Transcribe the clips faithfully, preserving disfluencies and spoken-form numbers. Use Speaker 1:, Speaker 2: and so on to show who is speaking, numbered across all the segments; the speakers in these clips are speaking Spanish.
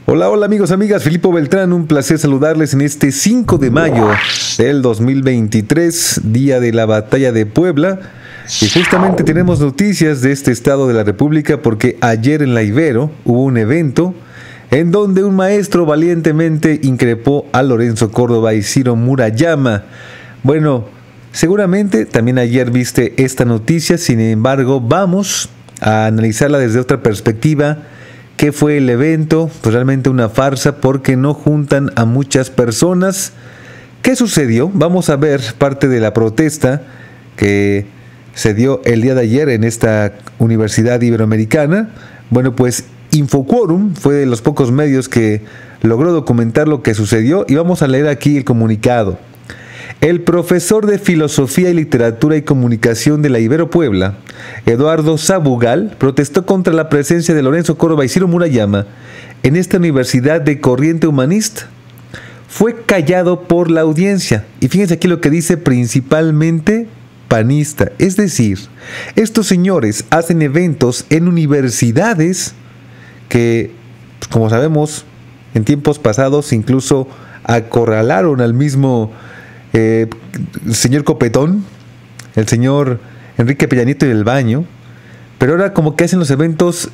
Speaker 1: Hola, hola amigos, amigas, Filipo Beltrán, un placer saludarles en este cinco de mayo del dos mil veintitrés, día de la batalla de Puebla. Y justamente tenemos noticias de este estado de la República porque ayer en la Ibero hubo un evento en donde un maestro valientemente increpó a Lorenzo Córdoba y Ciro Murayama. Bueno, seguramente también ayer viste esta noticia, sin embargo, vamos a analizarla desde otra perspectiva. ¿Qué fue el evento? Pues realmente una farsa porque no juntan a muchas personas. ¿Qué sucedió? Vamos a ver parte de la protesta que se dio el día de ayer en esta Universidad Iberoamericana. Bueno, pues Infoquorum fue de los pocos medios que logró documentar lo que sucedió y vamos a leer aquí el comunicado. El profesor de Filosofía y Literatura y Comunicación de la Ibero Puebla, Eduardo Sabugal, protestó contra la presencia de Lorenzo Córdoba y Ciro Murayama en esta universidad de corriente humanista. Fue callado por la audiencia. Y fíjense aquí lo que dice: principalmente panista. Es decir, estos señores hacen eventos en universidades que, pues, como sabemos, en tiempos pasados incluso acorralaron al mismo Eh, el señor Copetón, el señor Enrique Peña Nieto y el Baño, pero ahora como que hacen los eventos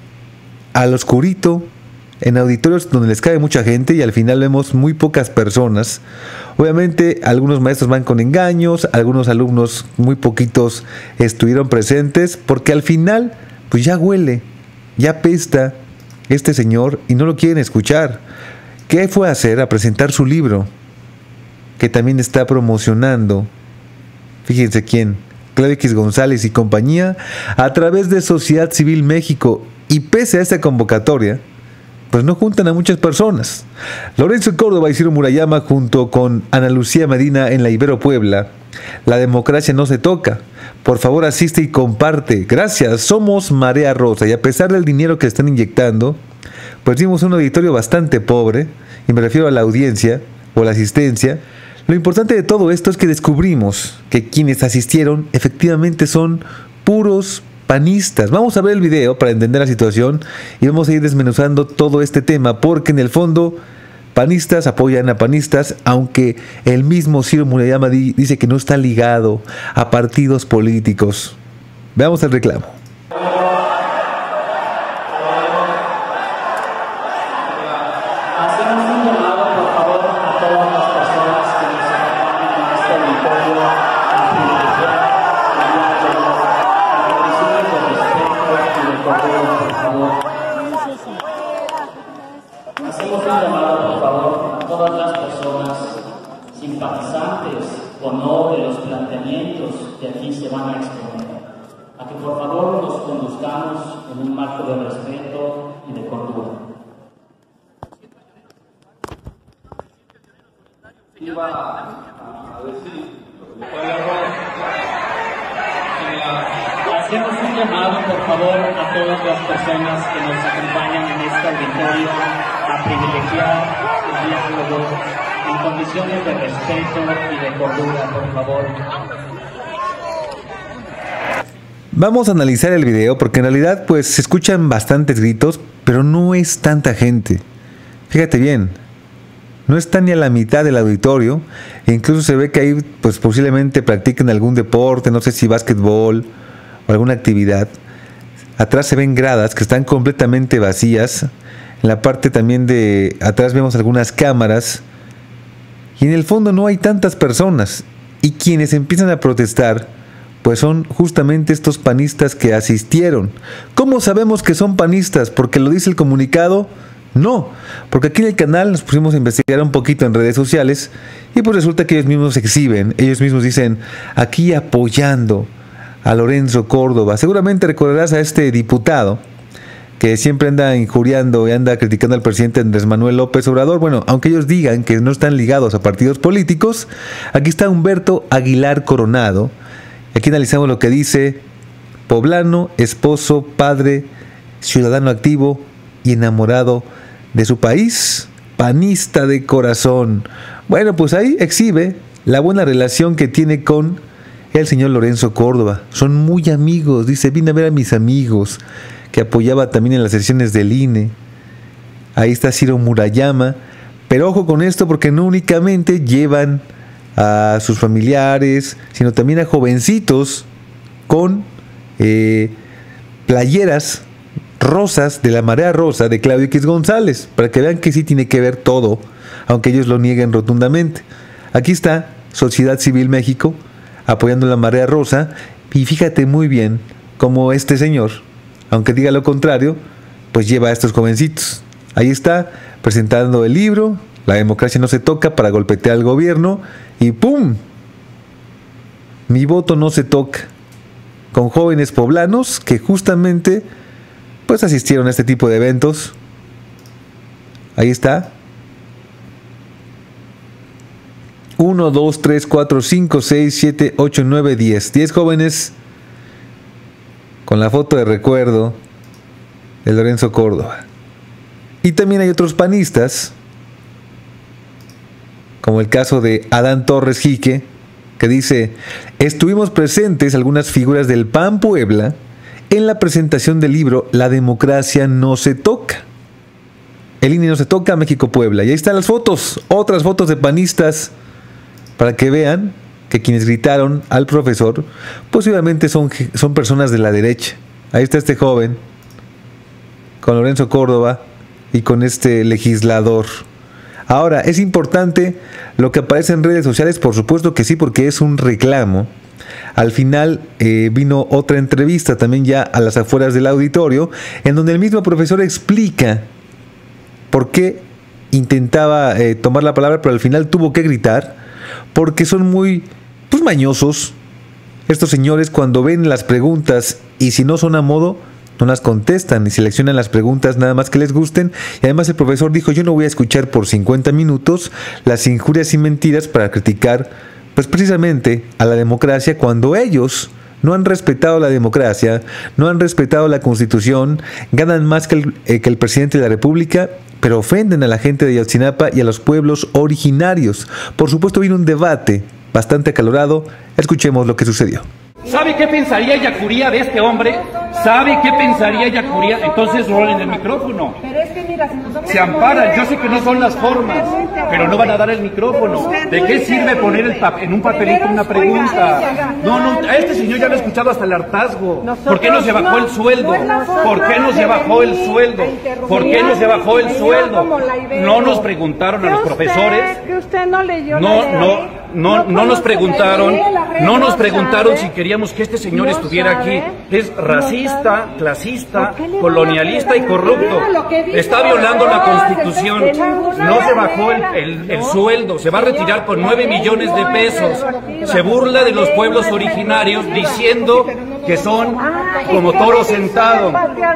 Speaker 1: al oscurito, en auditorios donde les cabe mucha gente y al final vemos muy pocas personas. Obviamente algunos maestros van con engaños, algunos alumnos muy poquitos estuvieron presentes, porque al final pues ya huele, ya apesta este señor y no lo quieren escuchar. ¿Qué fue a hacer? A presentar su libro, que también está promocionando, fíjense quién, Claudio X González y compañía, a través de Sociedad Civil México, y pese a esta convocatoria, pues no juntan a muchas personas. Lorenzo Córdoba y Ciro Murayama junto con Ana Lucía Medina en la Ibero Puebla. La democracia no se toca. Por favor, asiste y comparte. Gracias, somos Marea Rosa, y a pesar del dinero que están inyectando, pues vimos un auditorio bastante pobre, y me refiero a la audiencia o la asistencia. Lo importante de todo esto es que descubrimos que quienes asistieron efectivamente son puros panistas. Vamos a ver el video para entender la situación y vamos a ir desmenuzando todo este tema, porque en el fondo panistas apoyan a panistas, aunque el mismo Ciro Murayama di- dice que no está ligado a partidos políticos. Veamos el reclamo.
Speaker 2: Hacemos un llamado, por favor, a todas las personas simpatizantes o no de los planteamientos que aquí se van a exponer, a que por favor nos conduzcamos en un marco de respeto y de cordura.
Speaker 3: Iba a decir lo que me puede
Speaker 2: Hacemos un llamado, por favor, a todas las personas que nos acompañan en este auditorio a privilegiar el diálogo en condiciones de respeto y de cordura, por favor.
Speaker 1: Vamos a analizar el video porque en realidad pues se escuchan bastantes gritos, pero no es tanta gente. Fíjate bien, no está ni a la mitad del auditorio, e incluso se ve que ahí pues posiblemente practiquen algún deporte, no sé si básquetbol o alguna actividad. Atrás se ven gradas que están completamente vacías. En la parte también de atrás vemos algunas cámaras y en el fondo no hay tantas personas, y quienes empiezan a protestar pues son justamente estos panistas que asistieron. ¿Cómo sabemos que son panistas? ¿Porque lo dice el comunicado? No, porque aquí en el canal nos pusimos a investigar un poquito en redes sociales y pues resulta que ellos mismos se exhiben, ellos mismos dicen aquí apoyando a Lorenzo Córdoba. Seguramente recordarás a este diputado que siempre anda injuriando y anda criticando al presidente Andrés Manuel López Obrador. Bueno, aunque ellos digan que no están ligados a partidos políticos, aquí está Humberto Aguilar Coronado. Aquí analizamos lo que dice: poblano, esposo, padre, ciudadano activo y enamorado de su país, panista de corazón. Bueno, pues ahí exhibe la buena relación que tiene con el señor Lorenzo Córdoba. Son muy amigos, dice, vine a ver a mis amigos, que apoyaba también en las sesiones del I N E. Ahí está Ciro Murayama. Pero ojo con esto, porque no únicamente llevan a sus familiares, sino también a jovencitos con eh, playeras rosas de la Marea Rosa de Claudio X González, para que vean que sí tiene que ver todo, aunque ellos lo nieguen rotundamente. Aquí está Sociedad Civil México apoyando la Marea Rosa, y fíjate muy bien cómo este señor, aunque diga lo contrario, pues lleva a estos jovencitos. Ahí está, presentando el libro, La democracia no se toca, para golpetear al gobierno, y ¡pum! Mi voto no se toca. Con jóvenes poblanos que justamente pues asistieron a este tipo de eventos. Ahí está. uno, dos, tres, cuatro, cinco, seis, siete, ocho, nueve, diez. diez jóvenes con la foto de recuerdo de Lorenzo Córdoba. Y también hay otros panistas, como el caso de Adán Torres Jique, que dice: estuvimos presentes algunas figuras del P A N Puebla en la presentación del libro La democracia no se toca. El I N E no se toca, México Puebla. Y ahí están las fotos, otras fotos de panistas, para que vean que quienes gritaron al profesor posiblemente son, son personas de la derecha. Ahí está este joven con Lorenzo Córdoba y con este legislador. Ahora, es importante lo que aparece en redes sociales, por supuesto que sí, porque es un reclamo. Al final eh, vino otra entrevista también ya a las afueras del auditorio, en donde el mismo profesor explica por qué intentaba eh, tomar la palabra, pero al final tuvo que gritar, porque son muy pues, mañosos estos señores cuando ven las preguntas, y si no son a modo, no las contestan y seleccionan las preguntas nada más que les gusten. Y además el profesor dijo: yo no voy a escuchar por cincuenta minutos las injurias y mentiras para criticar pues precisamente a la democracia, cuando ellos no han respetado la democracia, no han respetado la Constitución, ganan más que el, eh, que el presidente de la República, pero ofenden a la gente de Ayotzinapa y a los pueblos originarios. Por supuesto vino un debate bastante acalorado. Escuchemos lo que sucedió.
Speaker 4: ¿Sabe qué pensaría Yacuría de este hombre? ¿Sabe qué pensaría Yacuría? Entonces rolen el micrófono.
Speaker 5: Pero es que mira, si nosotros
Speaker 4: se amparan. Yo sé que no son las formas, pero no van a dar el micrófono. ¿De qué sirve poner el en un papelito una pregunta? No, no, a este señor ya lo he escuchado hasta el hartazgo. ¿Por qué no se bajó el sueldo? ¿Por qué no se bajó el sueldo? ¿Por qué no se bajó el sueldo? No nos preguntaron a los profesores.
Speaker 5: Que usted no leyó.
Speaker 4: No, no. No, no nos preguntaron, no nos preguntaron si queríamos que este señor estuviera aquí. Es racista, clasista, colonialista y corrupto. Está violando la Constitución. No se bajó el, el, el sueldo, se va a retirar con nueve millones de pesos. Se burla de los pueblos originarios diciendo que son como toro sentado.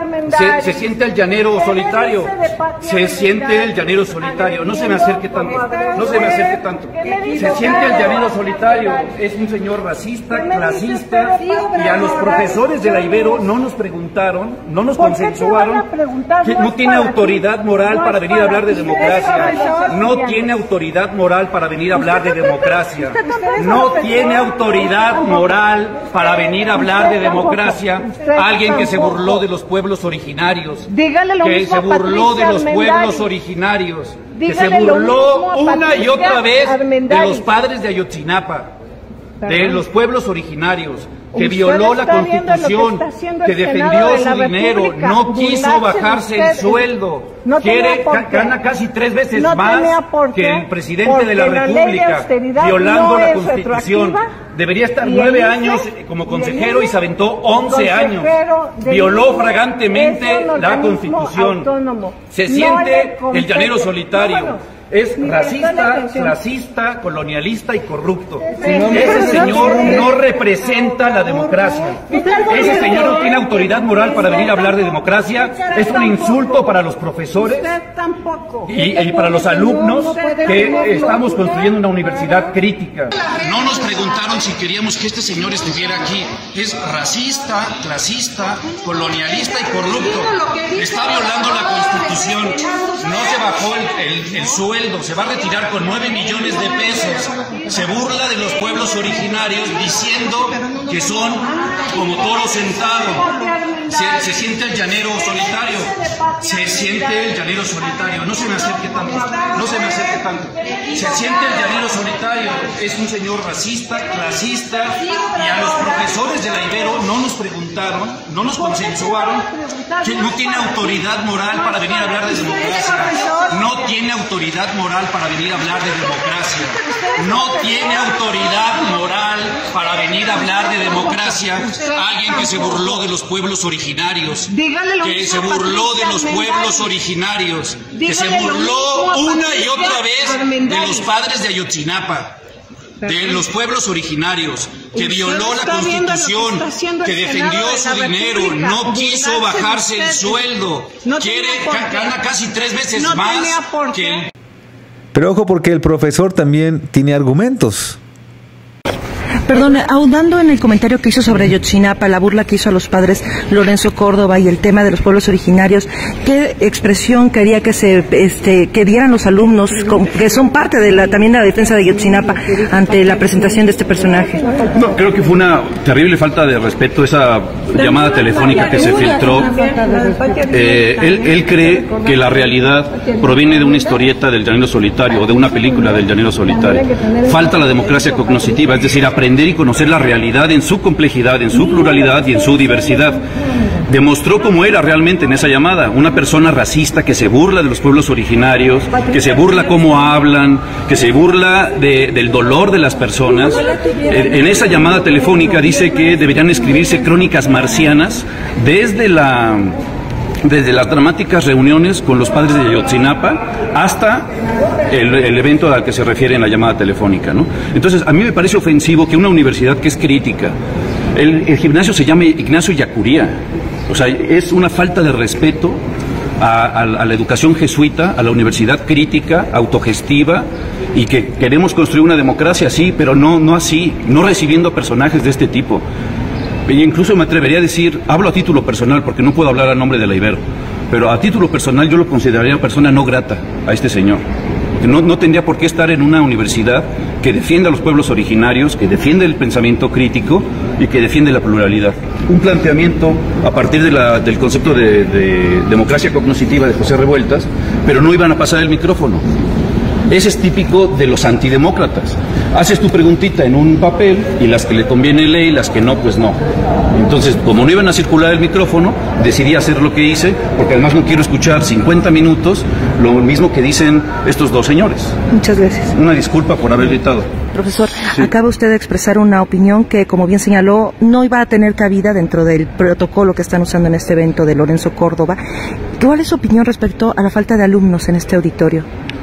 Speaker 4: Se, se siente el llanero solitario. Se siente el llanero solitario. No se me acerque tanto. No se me acerque tanto. Se siente el llanero solitario. Es un señor racista, clasista, y a los profesores de la Ibero no nos preguntaron, no nos consensuaron, que no tiene autoridad moral para venir a hablar de democracia. No tiene autoridad moral para venir a hablar de democracia. No tiene autoridad moral para venir a hablar de democracia. Alguien que se burló de los pueblos originarios, que se burló de los pueblos originarios, que se burló una y otra vez de los padres de Ayotzinapa, de los pueblos originarios, que violó la Constitución, que defendió su dinero, no quiso bajarse el sueldo, quiere, gana casi tres veces más que el presidente de la República, violando la Constitución. Debería estar nueve años como consejero y se aventó once años. Violó flagrantemente la Constitución. Se siente el llanero solitario. Es racista, clasista, colonialista y corrupto. Ese señor no representa la democracia. Ese señor no tiene autoridad moral para venir a hablar de democracia. Es un insulto para los profesores y, y para los alumnos que estamos construyendo una universidad crítica. No nos preguntaron si queríamos que este señor estuviera aquí. Es racista, clasista, colonialista y corrupto. Está violando la Constitución. No se bajó el, el, el sueldo. Se va a retirar con nueve millones de pesos. Se burla de los pueblos originarios diciendo que son como toro sentado. Se, se siente el llanero solitario. Se siente el llanero solitario. No se me acerque tanto. No se me acerque tanto. Se siente el llanero solitario. Es un señor racista, clasista, y a los profesores de la Ibero no nos preguntaron, no nos consensuaron, que no tiene autoridad moral para venir a hablar de democracia. No tiene autoridad moral para venir a hablar de democracia. No tiene autoridad moral para venir a hablar de democracia. Alguien que se burló de los pueblos originarios, que se burló de los pueblos originarios, que se burló una y otra vez de los padres de Ayotzinapa, de los pueblos originarios, que violó la Constitución, que defendió su dinero, no quiso bajarse el sueldo, quiere, gana casi tres veces más que el...
Speaker 1: Pero ojo, porque el profesor también tiene argumentos.
Speaker 6: Perdón, ahondando en el comentario que hizo sobre Ayotzinapa, la burla que hizo a los padres Lorenzo Córdoba y el tema de los pueblos originarios, ¿qué expresión quería que se este, que dieran los alumnos, que son parte de la también de la defensa de Ayotzinapa, ante la presentación de este personaje?
Speaker 4: No, creo que fue una terrible falta de respeto esa llamada telefónica que se filtró. Eh, él, él cree que la realidad proviene de una historieta del Llanero Solitario o de una película del Llanero Solitario. Falta la democracia cognoscitiva, es decir, aprender y conocer la realidad en su complejidad, en su pluralidad y en su diversidad. Demostró cómo era realmente en esa llamada, una persona racista que se burla de los pueblos originarios, que se burla cómo hablan, que se burla de, del dolor de las personas. En esa llamada telefónica dice que deberían escribirse crónicas marcianas desde la... desde las dramáticas reuniones con los padres de Ayotzinapa hasta el, el evento al que se refiere en la llamada telefónica, ¿no? Entonces, a mí me parece ofensivo que una universidad que es crítica, el, el gimnasio se llame Ignacio Yacuría, o sea, es una falta de respeto a, a, a la educación jesuita, a la universidad crítica, autogestiva, y que queremos construir una democracia así, pero no, no así, no recibiendo personajes de este tipo. E incluso me atrevería a decir, hablo a título personal porque no puedo hablar a nombre de la Ibero, pero a título personal yo lo consideraría persona no grata a este señor. No, no tendría por qué estar en una universidad que defiende a los pueblos originarios, que defiende el pensamiento crítico y que defiende la pluralidad. Un planteamiento a partir de la, del concepto de, de democracia cognoscitiva de José Revueltas, pero no iban a pasar el micrófono. Ese es típico de los antidemócratas. Haces tu preguntita en un papel y las que le conviene lee y las que no, pues no. Entonces, como no iban a circular el micrófono, decidí hacer lo que hice, porque además no quiero escuchar cincuenta minutos lo mismo que dicen estos dos señores.
Speaker 6: Muchas gracias.
Speaker 4: Una disculpa por haber gritado.
Speaker 6: Profesor,
Speaker 4: sí.
Speaker 6: Acaba usted de expresar una opinión que, como bien señaló, no iba a tener cabida dentro del protocolo que están usando en este evento de Lorenzo Córdoba. ¿Cuál es su opinión respecto a la falta de alumnos en este auditorio?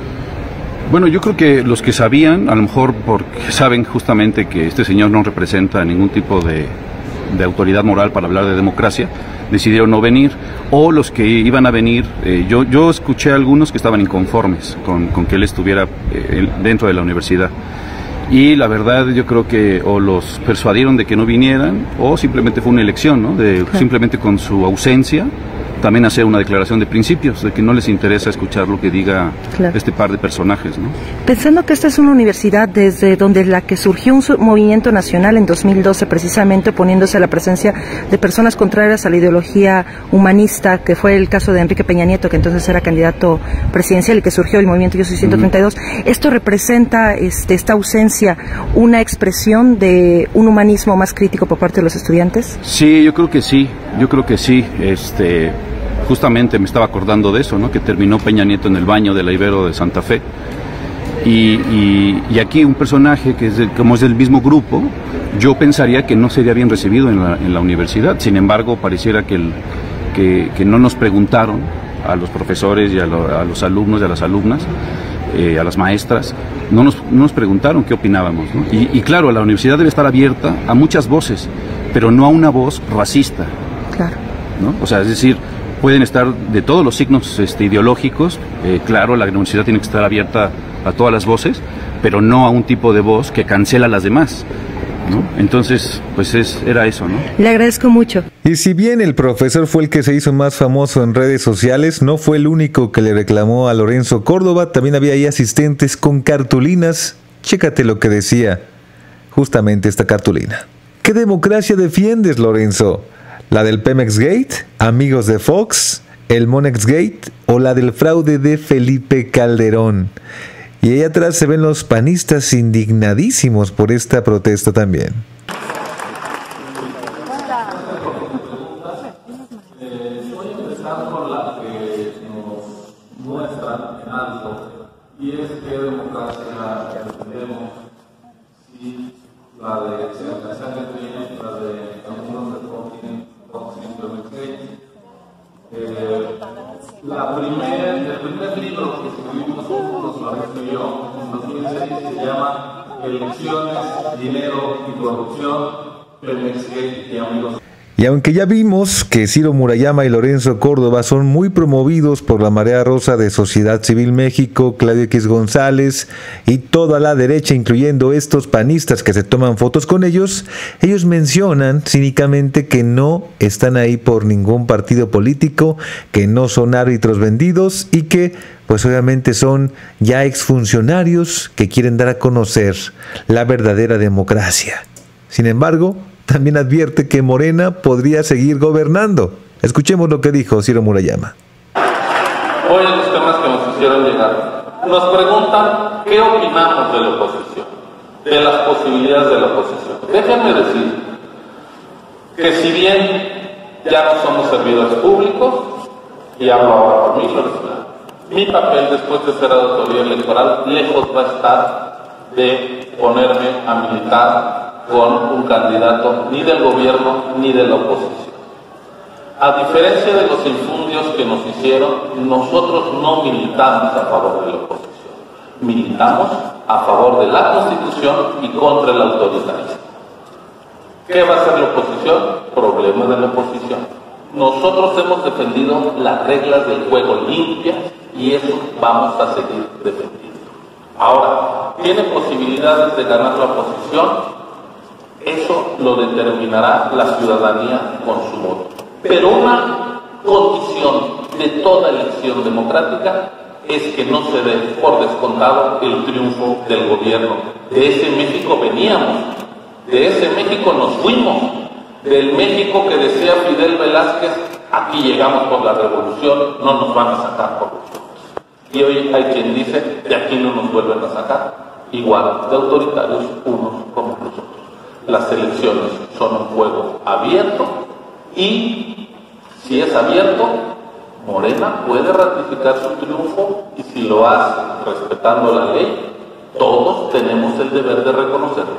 Speaker 4: Bueno, yo creo que los que sabían, a lo mejor porque saben justamente que este señor no representa ningún tipo de, de autoridad moral para hablar de democracia, decidieron no venir, o los que iban a venir, eh, yo, yo escuché a algunos que estaban inconformes con, con que él estuviera eh, dentro de la universidad. Y la verdad yo creo que o los persuadieron de que no vinieran, o simplemente fue una elección, ¿no? De, claro. Simplemente con su ausencia, también hacer una declaración de principios, de que no les interesa escuchar lo que diga claro. este par de personajes, ¿no?
Speaker 6: Pensando que esta es una universidad desde donde la que surgió un movimiento nacional en dos mil doce, precisamente oponiéndose a la presencia de personas contrarias a la ideología humanista, que fue el caso de Enrique Peña Nieto, que entonces era candidato presidencial y que surgió el movimiento Yo Soy ciento treinta y dos, uh-huh. ¿Esto representa este, esta ausencia una expresión de un humanismo más crítico por parte de los estudiantes?
Speaker 4: Sí, yo creo que sí, yo creo que sí, este... Justamente me estaba acordando de eso, ¿no? Que terminó Peña Nieto en el baño de la Ibero de Santa Fe. Y, y, y aquí un personaje que es de, como es del mismo grupo, yo pensaría que no sería bien recibido en la, en la universidad. Sin embargo, pareciera que, el, que, que no nos preguntaron a los profesores y a, lo, a los alumnos y a las alumnas, eh, a las maestras, no nos, no nos preguntaron qué opinábamos, ¿no? Y, y claro, la universidad debe estar abierta a muchas voces, pero no a una voz racista.
Speaker 6: Claro.
Speaker 4: ¿No? O sea, es decir, pueden estar de todos los signos este, ideológicos, eh, claro, la universidad tiene que estar abierta a todas las voces, pero no a un tipo de voz que cancela a las demás, ¿no? Entonces, pues es, era eso, ¿no?
Speaker 6: Le agradezco mucho.
Speaker 1: Y si bien el profesor fue el que se hizo más famoso en redes sociales, no fue el único que le reclamó a Lorenzo Córdoba, también había ahí asistentes con cartulinas. Chécate lo que decía justamente esta cartulina. ¿Qué democracia defiendes, Lorenzo? ¿La del Pemex Gate, amigos de Fox, el Monex Gate o la del fraude de Felipe Calderón? Y ahí atrás se ven los panistas indignadísimos por esta protesta también.
Speaker 3: Voy a empezar con la que nos muestran en alto, y es que democracia defendemos, si la de Sebastián Gutiérrez, la de algunos de Fox eh, la primer, el primer libro que escribimos juntos, Lorenzo y yo, en dos mil seis, se llama Elecciones, Dinero y Corrupción, Pemex Gate y Amigos.
Speaker 1: Y aunque ya vimos que Ciro Murayama y Lorenzo Córdoba son muy promovidos por la marea rosa de Sociedad Civil México, Claudio X González y toda la derecha, incluyendo estos panistas que se toman fotos con ellos, ellos mencionan cínicamente que no están ahí por ningún partido político, que no son árbitros vendidos y que pues obviamente son ya exfuncionarios que quieren dar a conocer la verdadera democracia. Sin embargo, también advierte que Morena podría seguir gobernando. Escuchemos lo que dijo Ciro Murayama.
Speaker 3: Hoy en los temas que nos hicieron llegar, nos preguntan qué opinamos de la oposición, de las posibilidades de la oposición. Déjenme decir que si bien ya no somos servidores públicos, y hablo ahora por mí, mi papel después de ser autoridad electoral lejos va a estar de ponerme a militar con un candidato ni del gobierno ni de la oposición. A diferencia de los infundios que nos hicieron, nosotros no militamos a favor de la oposición, militamos a favor de la Constitución y contra el autoritarismo. ¿Qué va a hacer la oposición? Problema de la oposición. Nosotros hemos defendido las reglas del juego limpias y eso vamos a seguir defendiendo. Ahora, ¿tiene posibilidades de ganar la oposición? Eso lo determinará la ciudadanía con su voto. Pero una condición de toda elección democrática es que no se dé por descontado el triunfo del gobierno. De ese México veníamos, de ese México nos fuimos, del México que decía Fidel Velázquez, aquí llegamos por la revolución, no nos van a sacar por nosotros. Y hoy hay quien dice, de aquí no nos vuelven a sacar, igual de autoritarios unos como nosotros. Las elecciones son un juego abierto y si es abierto, Morena puede ratificar su triunfo y si lo hace respetando la ley, todos tenemos el deber de reconocerlo.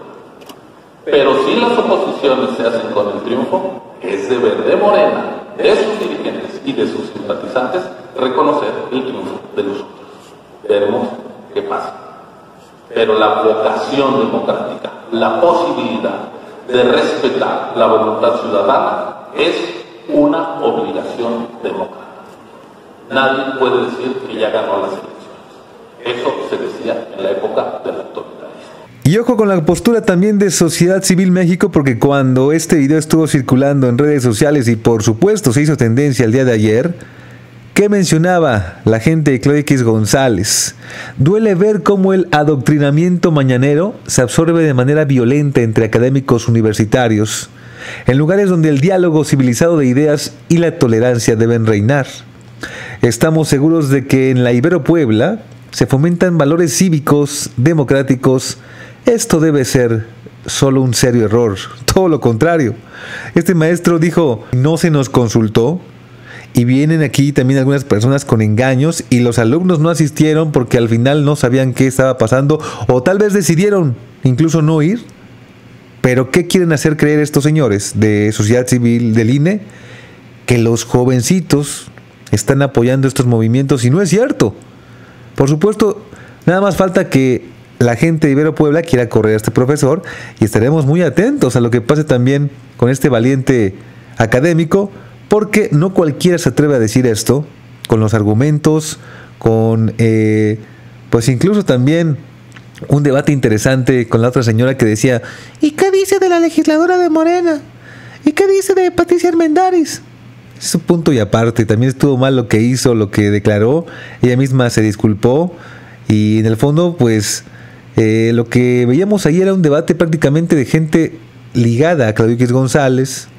Speaker 3: Pero si las oposiciones se hacen con el triunfo, es deber de Morena, de sus dirigentes y de sus simpatizantes reconocer el triunfo de los otros. Veremos qué pasa. Pero la vocación democrática, la posibilidad de respetar la voluntad ciudadana es una obligación democrática. Nadie puede decir que ya ganó las elecciones. Eso se decía en la época del autoritarismo.
Speaker 1: Y ojo con la postura también de Sociedad Civil México, porque cuando este video estuvo circulando en redes sociales y por supuesto se hizo tendencia el día de ayer, ¿qué mencionaba la gente de Claudio X González? Duele ver cómo el adoctrinamiento mañanero se absorbe de manera violenta entre académicos universitarios, en lugares donde el diálogo civilizado de ideas y la tolerancia deben reinar. Estamos seguros de que en la Ibero Puebla se fomentan valores cívicos, democráticos. Esto debe ser solo un serio error, todo lo contrario. Este maestro dijo, no se nos consultó. Y vienen aquí también algunas personas con engaños y los alumnos no asistieron porque al final no sabían qué estaba pasando o tal vez decidieron incluso no ir. Pero ¿qué quieren hacer creer estos señores de Sociedad Civil del I N E? Que los jovencitos están apoyando estos movimientos y no es cierto. Por supuesto, nada más falta que la gente de Ibero Puebla quiera correr a este profesor y estaremos muy atentos a lo que pase también con este valiente académico. Porque no cualquiera se atreve a decir esto, con los argumentos, con eh, pues incluso también un debate interesante con la otra señora que decía, ¿y qué dice de la legisladora de Morena? ¿Y qué dice de Patricia Armendáriz? Es un punto y aparte, también estuvo mal lo que hizo, lo que declaró, ella misma se disculpó y en el fondo pues eh, lo que veíamos ahí era un debate prácticamente de gente ligada a Claudio X González,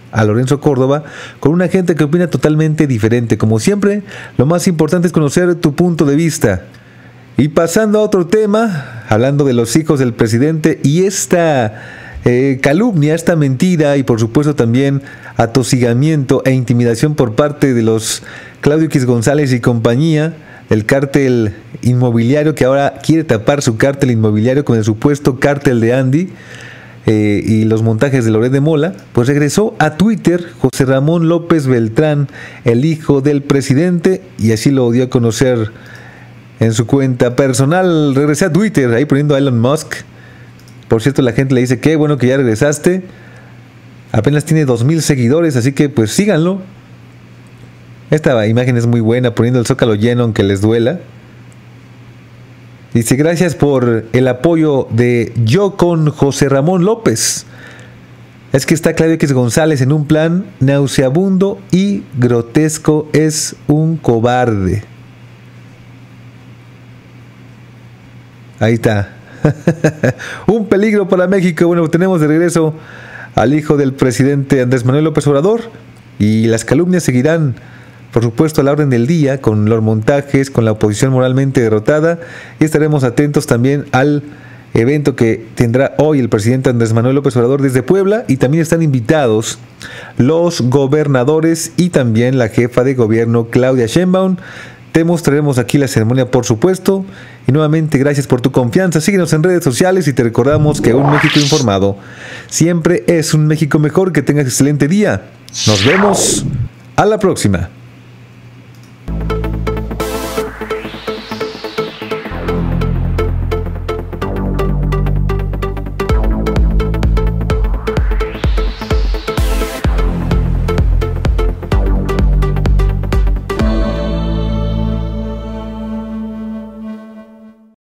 Speaker 1: a Lorenzo Córdoba con una gente que opina totalmente diferente. Como siempre, lo más importante es conocer tu punto de vista. Y pasando a otro tema, hablando de los hijos del presidente y esta eh, calumnia, esta mentira y por supuesto también atosigamiento e intimidación por parte de los Claudio X González y compañía, el cártel inmobiliario que ahora quiere tapar su cártel inmobiliario con el supuesto cártel de Andy. Eh, y los montajes de Loret de Mola, pues regresó a Twitter José Ramón López Beltrán, el hijo del presidente, y así lo dio a conocer en su cuenta personal. Regresé a Twitter, ahí poniendo a Elon Musk. Por cierto, la gente le dice, qué bueno que ya regresaste. Apenas tiene dos mil seguidores, así que pues síganlo. Esta imagen es muy buena, poniendo el zócalo lleno aunque les duela. Dice, gracias por el apoyo de yo con José Ramón López. Es que está Claudio X González en un plan nauseabundo y grotesco. Es un cobarde. Ahí está. Un peligro para México. Bueno, tenemos de regreso al hijo del presidente Andrés Manuel López Obrador. Y las calumnias seguirán, por supuesto, a la orden del día, con los montajes, con la oposición moralmente derrotada, y estaremos atentos también al evento que tendrá hoy el presidente Andrés Manuel López Obrador desde Puebla, y también están invitados los gobernadores y también la jefa de gobierno Claudia Sheinbaum. Te mostraremos aquí la ceremonia, por supuesto, y nuevamente gracias por tu confianza. Síguenos en redes sociales y te recordamos que un México informado siempre es un México mejor. Que tengas excelente día. Nos vemos a la próxima.